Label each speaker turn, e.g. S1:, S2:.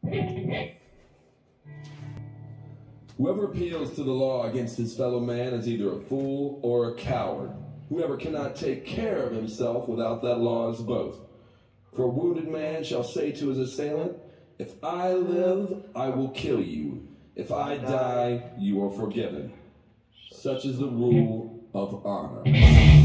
S1: Whoever appeals to the law against his fellow man is either a fool or a coward. Whoever cannot take care of himself without that law is both. For a wounded man shall say to his assailant, "If I live, I will kill you. If I die, you are forgiven." Such is the rule of honor.